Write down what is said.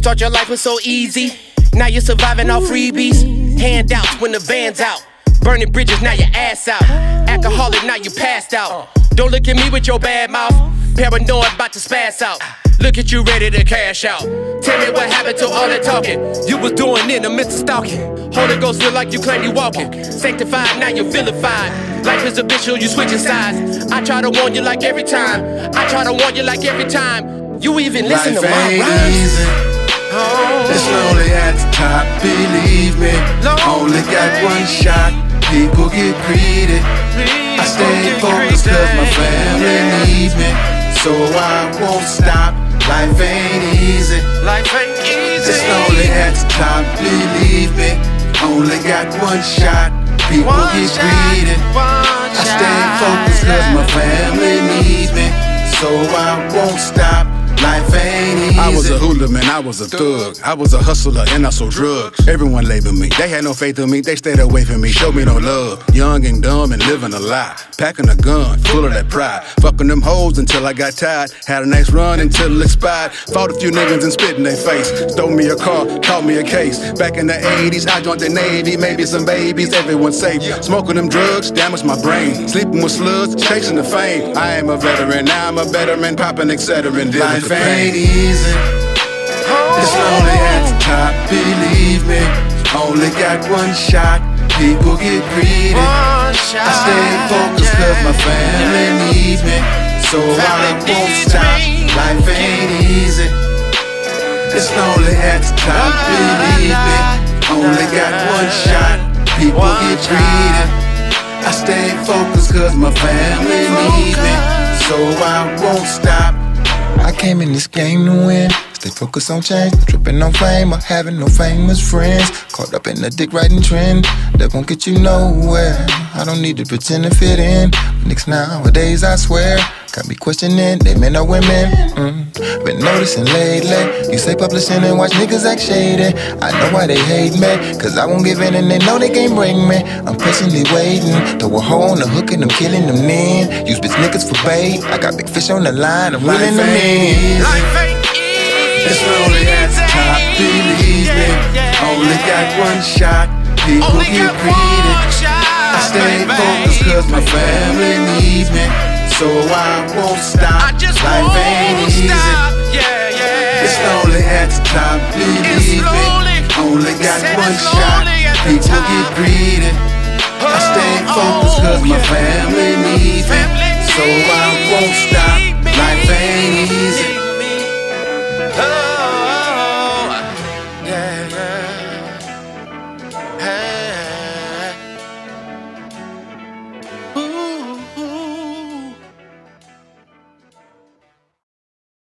You thought your life was so easy. Now you're surviving off freebies. Handouts when the van's out. Burning bridges, now your ass out. Alcoholic, now you passed out. Don't look at me with your bad mouth. Paranoid, about to spaz out. Look at you ready to cash out. Tell me what happened to all that talking you was doing in the midst of stalking. Holy Ghost feel like you claim you walking. Sanctified, now you're vilified. Life is a bitch, so you switching sides. I try to warn you like every time. I try to warn you like every time. You even listen to my rhymes. It's lonely at the top, believe me. Only got one shot, people get greedy. I stay focused cause my family needs me. So I won't stop, life ain't easy. It's lonely at the top, believe me. Only got one shot, people get greedy. I stay focused cause my family needs me. So I won't stop, life ain't easy. I was a hooligan, I was a thug. I was a hustler and I sold drugs. Everyone labeled me, they had no faith in me. They stayed away from me, showed me no love. Young and dumb and living a lie. Packing a gun, full of that pride. Fucking them hoes until I got tired. Had a nice run until it expired. Fought a few niggas and spit in their face. Stole me a car, caught me a case. Back in the 80s, I joined the Navy. Maybe some babies, everyone's safe. Smoking them drugs, damaged my brain. Sleeping with slugs, chasing the fame. I am a veteran, now I'm a better man. Popping, etc. and dealing with the pain. Ain't easy. It's lonely at the top, believe me. Only got one shot, people get greedy. I stay focused cause my family needs me. So I won't stop, life ain't easy. It's lonely at the top, believe me. Only got one shot, people get greedy. I stay focused cause my family needs me. So I won't stop. I came in this game to win. Stay focused on change, tripping on fame or having no famous friends. Caught up in the dick riding trend that won't get you nowhere. I don't need to pretend to fit in. Niggas nowadays, I swear, got me questioning they men or women. Been noticing lately, you say publishing and watch niggas act shady. I know why they hate me, cause I won't give in and they know they can't bring me. I'm patiently waiting, throw a hoe on the hook and I'm killing them men. Use bitch niggas for bait, I got big fish on the line, I'm reeling them in. It's lonely at the top, believe me. Only got one shot, people get greedy. I stay focused cause my family needs me. So I won't stop, life ain't easy. It's lonely at the top, believe me. Only got one shot, people get greedy. I stay focused cause my family needs me. So I